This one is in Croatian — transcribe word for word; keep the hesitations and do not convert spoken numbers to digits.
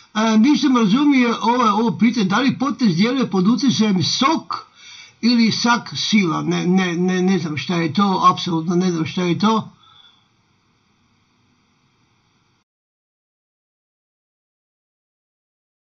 A, nisam razumio ovo, ovo pitanje, da li potez djeluje pod utjecajem sok ili sak sila, ne, ne, ne, ne znam šta je to, apsolutno ne znam šta je to.